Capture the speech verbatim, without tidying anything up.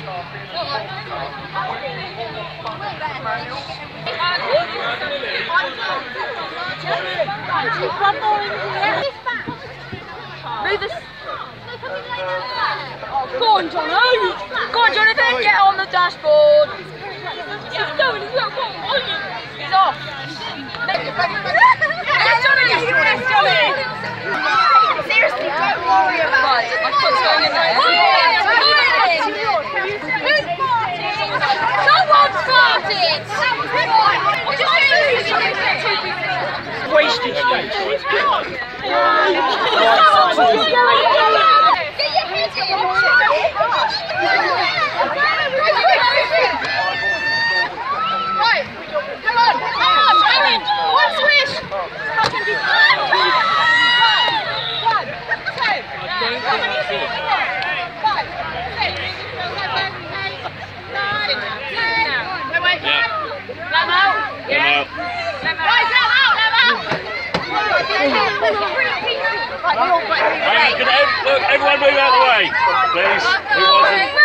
Move this. Go on, Johnny. Go on, Jonathan. Get on the dashboard. He's going as well. Go on. He's off. Yes, Johnny. Yes, Johnny. Seriously, don't worry about it. My foot's going in there. Who's farted? Someone farted. Wasted space. Right, come on, come on, challenge, one swish. One, two, come on, easy. Five, six, seven, eight, nine, ten. Wait, wait. Let him out. Yeah. Let him out. Guys, let him out, let him out. Right, look, everyone move out of the way, please. Who wasn't?